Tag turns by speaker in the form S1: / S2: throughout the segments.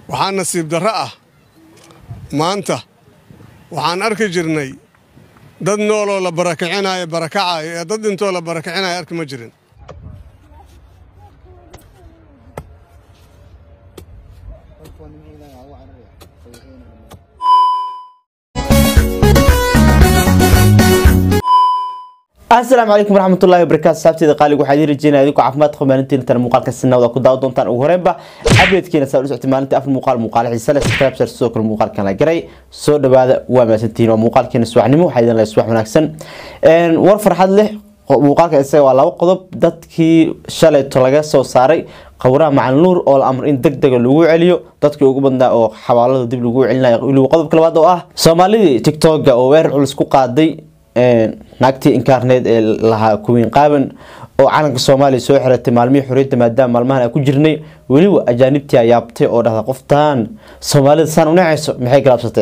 S1: waxaan nasiib darro ah maanta waxaan arki jirnay dad nooloo la barakicinayo barakacaayo ee dad intoo la barakicinayo arki ma jirin.
S2: السلام عليكم ورحمة الله وبركاته. سابتي قالوا waxaa idin rajeenayaa idinku caafimaad qabaanintiin tan muuqaalka sinawada ku daaw doontaan ugu horeenba update-keena soo socotay maalintii afar muuqaal xiiso leh subscribe soo kale muuqaalkan la garay soo dhawaada waa maasantiin waa muuqaalkeena subaxnimo waxaa idin la subax wanaagsan war farxad leh muuqaalka isaga waa laba qodob dadkii shalay laga soo saaray qowraha macalin nuur oo amar in degdeg lagu celiyo dadkii ugu badnaa oo xawaalada dib lagu celinayo waliba qodobka labaad oo ah Soomaalida TikTok oo weerar culus ku qaaday naagtii inkaarneed ee lahaa kuwiin qaaban oo calanka Soomaaliya soo xiratay maalmihii xuriyada maadaama maalmahan ay ku jirnay waliba ajaanibtii ayaabtay oo dhahda qoftaan Soomaalida san u nacayso maxay galabsatay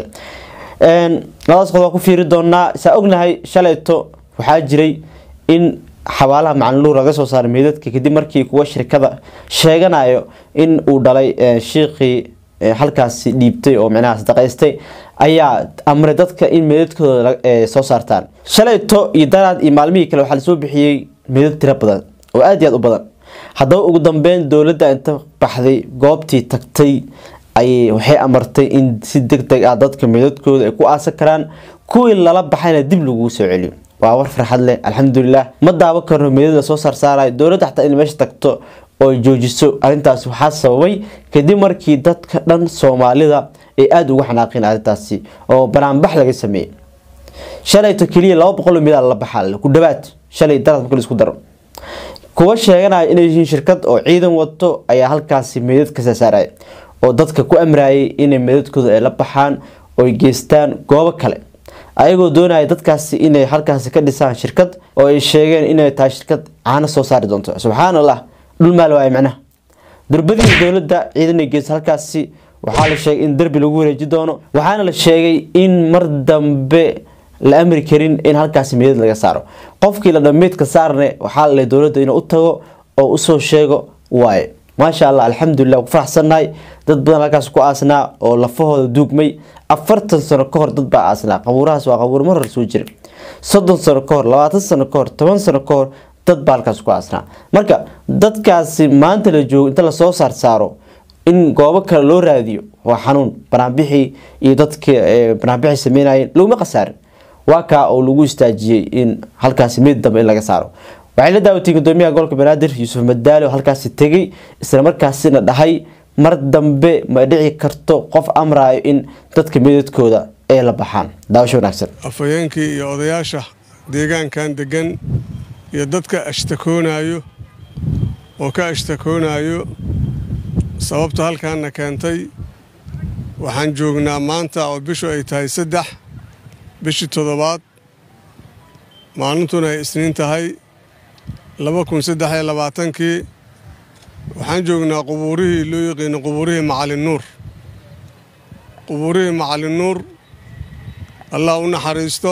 S2: labadaas qodob ku fiiri doonaa saa ognahay shalayto waxaa jiray in xawaalaha macalin nuur laga soo saaray meedadka kadib markii kuwa shirkada sheeganayo in uu dhalay sheekhi halkaas dhiibtay oo macnaha sadaqaystay ayaa amray dadka in meedadkooda soo saartaan shalayto iyo daraad iyo maalmihii kale waxa la soo bixiyay meedad tiro badan oo aad iyo aad u badan haddaba ugu dambeyn dawladda inta baxday goobtii tagtay ay waxay amartay in si degdeg ah dadka meedadkooda ay ku aasan karaan kuwii lala baxayna dib lagu soo celiyo waa war farxad leh alxamdulillah ma daawo karno meedada soo saaray dawladda xataa in meesha tagto oo joojiso arintaas waxa sababay kadib markii dadka dhan Soomaalida ay aad uga xanaaqeen arintaasi oo banaanbax laga sameeyay shalayto kaliya 200 milyan la baxal ku dhawaad shalay darad markii isku daro kuwa sheeganaya inay yihiin shirkad oo ciidan wato ayaa halkaasi meedad ka saaray oo dadka ku amraayay inay meedadkooda ay la baxaan oo geystaan goobo kale ayagoo doonaya dadkaasi inay halkaasi ka dhisaan shirkad oo ay sheegeen inay tahay shirkad caana soo saari doonto subxaanallah dhul maal waa macnaha darbadii dawladda ciidan ay geys halkaasi waxaa la sheegay in darbi lagu wareeji doono waxaana la sheegay in mar dambe la amri karin in halkaasi meedad laga saaro qofkii la dhameedka saarne waxaa la dawladda inuu u tago oo u soo sheego waay ما شاء الله الحمد لله وفرحسناي dad badan halkaas ku aasnaa oo lafahooda duugmay 40 sano ka hor dad baa aasnaa qabuurahaas waa qabuur mar soo jiray 30 sano ka hor 20 sano ka hor 10 sano ka hor dad baa halkaas ku aasnaa marka dadkaasi maanta la joogo inta la soo saaro in goobo kale loo raadiyo waa xanuun banaanbixi iyo dadka banaanbixi sameynayeen looma qasaarin waa ka oo lagu istaajiyay in halkaas mid dambe laga saaro waxay la daawatay gudoomiyaha gobolka Banaadir Yuusuf Madaalo halkaas tagay isla markaasina dhahay mar dambe ma dhici karto qof amraayo in dadka meedadkooda ay la baxaan daawasho wanaagsan
S1: afayeenkii iyo odayaasha deegaankan degan iyo dadka ashtakoonayo oo ka ashtakoonayo sababta halkaan keentay waxaan joognaa maanta oo bishu ay tahay 3 bishii 7 maalintuna ay isniin tahay 2023 waxaan joognaa qubuurihii loo yaqaan qubuurihii macalin nuur Allah u naxariisto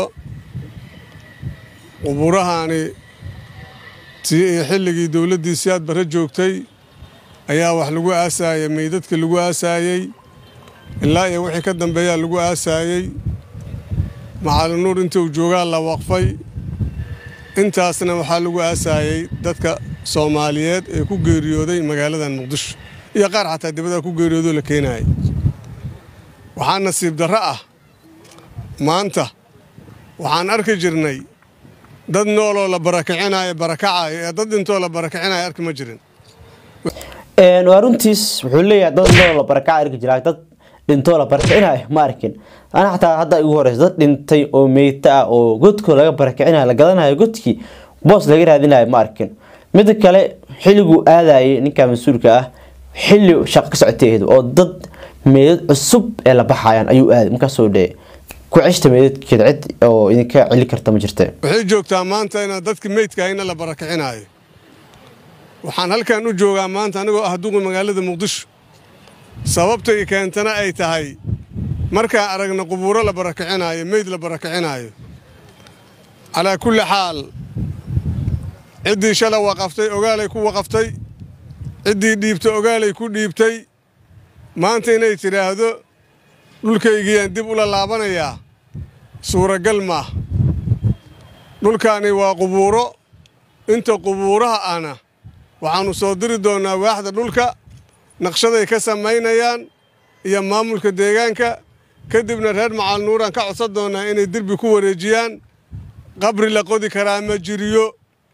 S1: qubuurahani xilligii dawladdii siyaad bara joogtay ayaa wax lagu aasaayay meedadka lagu aasaayay ilaa iyo wixii ka dambeeya lagu aasaayay macalin nuur intuu joogaa la waqfay intaasna waxaa lagu aasaayay dadka Soomaaliyeed ee ku geeriyooday magaalada Muqdisho iyo qaar xataa dibadda ku geeriyoodo la keenay waxaan nasiib darro ah maanta waxaan arki jirnay dad nooloo la barakicinayo barakacaayo ee dad intoo la barakicinayo arki ma jirin
S2: waruntiis wuxuu leeyahay dad nool la barakac arki jiray dad dhintoo la barakicinayo ma arkin ana xataa hadda ugu horeysa dad dhintay oo meeyta oo godko laga barakicinayo la gadanayo godkii boos laga raadinayo ma arkin mid kale xilligu aadayay ninka mas'uulka ah xilli shaqo ka socotay oo dad meedad cusub ee la baxayaan ayuu aad marka soo dheey ku cishta meedadkeeda cid oo idinka cili karta ma jirtay
S1: waxay joogtaa maanta in dadka meedka ayna la barakicinayo waxaan halkaan u joogaa maanta anigoo ah duqo magaalada Muqdisho sababta ay keentana ay tahay marka aragna qubuuro la barakicinayo meed la barakicinayo ala kulli xaal cidii shala waqaftay ogaalay ku waqaftay cidii dhiibtay ogaalay ku dhiibtay maanta inay tidhaahdo dhulkaygiyaan dib ula laabanayaa suuragal maaha dhulkaani waa qubuuro inta qubuuraha ahna waxaannu soo diri doonnaa waaxda dhulka naqshaday ka samaynayaan iyo maamulka deegaanka kadibna reer Macalin Nuur aan ka codsan doonnaa inay derbi ku wareejiyaan qabri la qodi karaa ma jiriyo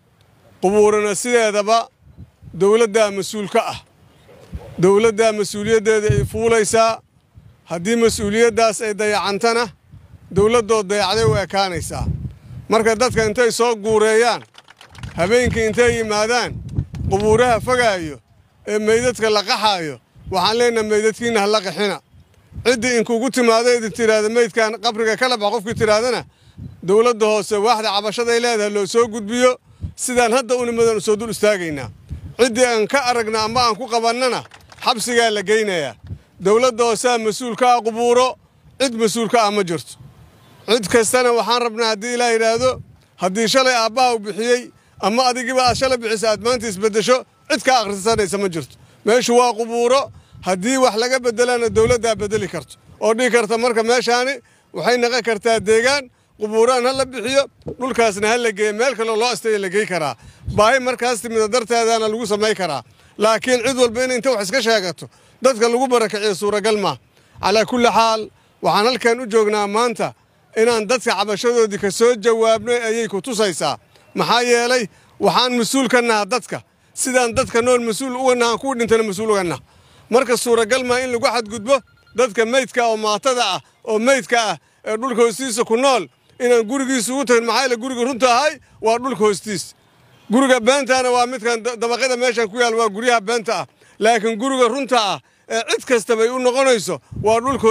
S1: qubuurana sideedaba dawladda mas'uulka ah dawladda mas'uuliyaddeeda ay fuulaysaa haddii mas'uuliyaddaas ay dayacantana dawladdood dayacday u ekaanaysaa marka dadka intay soo guureeyaan habeenkii intay yimaadaan qubuuraha fogaayo ee meydadka la qaxaayo waxaan leenahay meydadkiina ha la qaxina ciddii inkugu timaado idin tiraahdo meydkan qabriga kala bax qofkii tiraadana dawladda hoose waaxda cabashada ay leedahay loo soo gudbiyo sidaan hadda u nimadan soo dul istaagaynaa ciddii aan ka aragna ama aan ku qabannana xabsigaa la geynayaa dawladda hoose mas'uulka ah qubuuro cid mas'uulka ah ma jirto cid kastana waxaan rabnaa haddii ilaa yidhaahdo haddii shalay aabbaha u bixiyey ama adigiba aad shalay bixisa aad maanta isbeddesho cid ka akhrisanaysa ma jirto meeshu waa qubuuro haddii wax laga beddelana dawladdaa beddeli karto oo dhihi karta marka meeshaani waxay naqon kartaa deegaan qubuuraan ha la bixiyo dhulkaasna ha la geeyo meel kaloo loo asteeyo la gey karaa baahi markaas timida darteedana lagu samay karaa laakiin cid walba in inta wax iska sheegato dadka lagu barakiciyo suuragal maaha calaa kulli xaal waxaan halkan u joognaa maanta inaan dadka cabashadoodii ka soo jawaabnay ayay ku tusaysaa maxaa yeelay waxaan mas'uul ka naha dadka sidaan dadka nool mas'uul uga nahan kuwa dhintana mas'uul uga naha marka suuragal maa in lagu xadgudbo dadka meydka oo maatada ah oo meydka ah ee dhulka hoostiisa ku nool inaan gurigiisa ugu tagin maxaa yeelay guriga runta ahay waa dhulka hoostiisa guriga beentaana waa midkan dabaqada meeshan ku yaal waa guryaha beenta ah laakiin guriga runta ah ee cid kastaba ay u noqonayso waa dhulka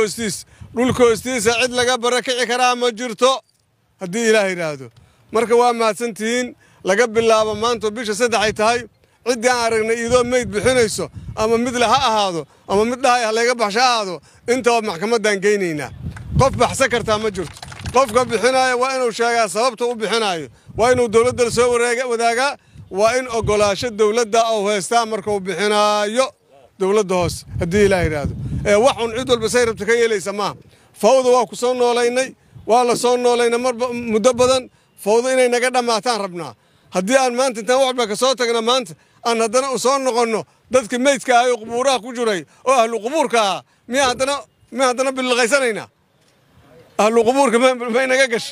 S1: hoostiisa cid laga barakici karaa ma jirto haddii ilaah yidhaahdo marka waa mahadsantihiin laga bilaabo maanta bisha 3 ay tahay ciddii aan aragnay idoo meyd bixinayso ama mid la ha ahaado ama mid dhahay ha laga baxsha ahaado intaba maxkamadan geynaynaa qof baxsan kartaa ma jirto qofka bixinaya waa inuu sheegaa sababta u bixinayo waa inuu dawladda soo wadaagaa waa in ogolaasho dawladda oo heestaa marka uu bixinayo dawladda hoose haddii ilaa yidhaahdo waxun cid walba say rabta ka yeelaysa maaha fawda waa ku soo noolaynay waa la soo noolaynay muddo badan fawda inay naga dhammaataan rabnaa haddii aan maanta intaan waxba ka soo tagna maanta aan haddana u soo noqonno dadkii meydka ahay oo qubuuraha ku jiray oo ahlu qubuurka ahaa miya haddana billiqaysanaynaa ahlu qubuurka may naga gasho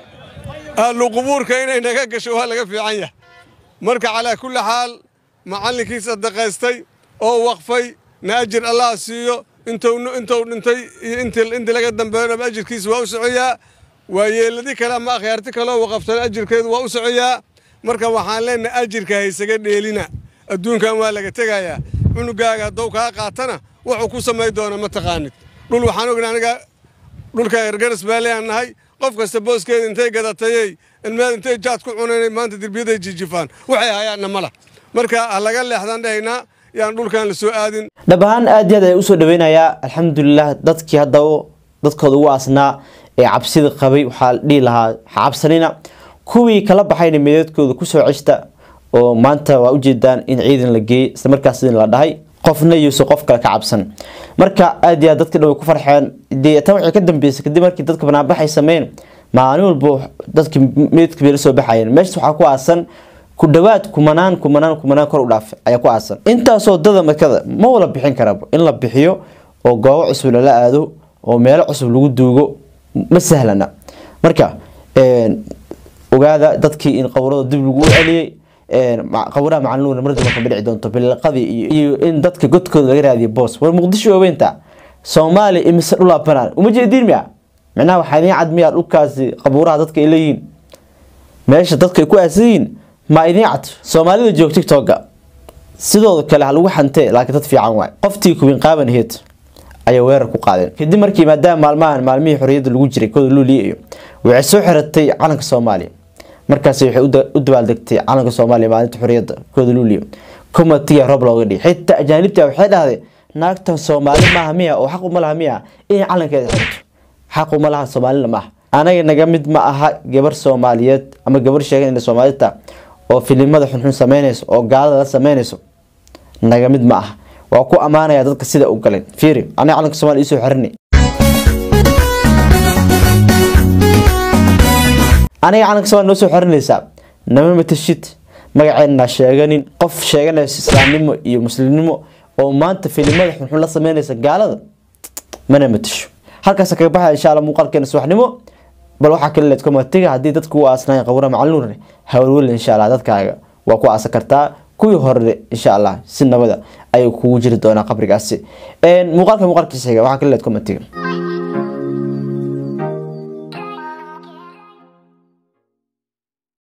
S1: ahlu qubuurka inay naga gasho waa laga fiican yahay marka calaa kulli xaal macallinkii sadaqaystay oo waqfay na ajir allah siiyo intuu dhintay iyo intii laga dambeeyana ajirkiisa waa u socoyaa waa yeeladii kale ama akhyaarti kale oo waqaftan ajirkeedu waa u socoyaa marka waxaan leenahay ajirka haysaga dheelina adduunkan waa laga tegayaa cunugaaga hadduu kaa qaatana wuxuu ku samay doona ma taqaanid dhul waxaan ognaa aniga dhulka ergaras baa leeyahay qof kasta booskeeda intay gadatayay ilmaad intay jaad ku cunaynay maanta dirbiyaday jijifaan waxay hayaanna mala marka laga leexdan dhahaynaa yaan dhulkan la soo aadin
S2: dhabahan aad iyo aad ay u soo dhaweynayaa alxamdulillah dadkii hadda dadkooda ugu aasnaa ee cabsida qabay waxaa dhihi lahaa cabsanina kuwii kala baxayna meedadkooda ku soo ceshta oo maanta waa u jeedaan in ciidan la geeyay isla markaas la dhahay qofna yuuso qof kale ka cabsan marka aad iyo dadka dhow ku farxeen tan waxay ka dambeysay kadib markii dadka banaabaxay sameeyeen maalin walba dadka meedka bay soo baxayeen meesha waxa ku aasan ku dhawaad kumanaan kor u dhaaf ayaa ku aasan intaasoo dada markada ma wala bixin karaba in la bixiyo oo goobo cusub la aado oo meelo cusub lagu duugo ma sahlana marka ogaada dadkii in qowrada dib lagu celiyay qowraha Macalin Nuur marada ka bidci doonto bilqadi iyo in dadka godkooda laga raadiyo boos war Muqdisho weynta Soomaali imise dhula banaan uma jeedin miya macnaha waxa idin cad miya dhulkaasi qowraha dadka ay leeyihiin meesha dadka ku aasiin ma idin cad Soomaalida joogto TikTok sidoo kale hal ugu xantay laakiin dad fiican waay qoftii ku bin qaaban heed ayaa weerar ku qaadeen kadib markii maadaama maalmihii xorriyadda lagu jiray kooda luuliyo waxay soo xiratay calanka Soomaaliya markaas waxay u dabaaldegtay calanka Soomaaliya maalinta xorriyadda kooda luuliyo committee roob looga dhigay xitaa ajaanibta waxay dhahdeen naagtan Soomaali ma ahmiya oo xaq uma laha miya in calankeeda xirto xaq uma laha Soomaalina ma anaga naga mid ma aha gabar Soomaaliyeed ama gabar sheegay in Soomaalida oo filimada xun sameynayso oo gaalada la sameynayso naga mid ma aha waa ku amaanaya dadka sida u galeen fiiri aniga calanka Soomaaliya soo xirnay aniga calanka Soomaaliya soo xirnaysa nama matashid magaceena sheeganin qof sheeganaya islaamnimo iyo muslimnimo oo maanta filimada xun la sameynaysa gaalada mana matasho halkaas ka baxay insha Allah muuqaalkeena subaxnimo bal waxa kale leed commentiga hadii dadku u aasnaan qawra Macalin Nuur hawlwal insha Allah dadkaaga waa ku aasa kartaa kuwii hore insha Allah si nabada ay kugu jiri doona qabrigaasi muuqaalkiisa waxa kale leed commentiga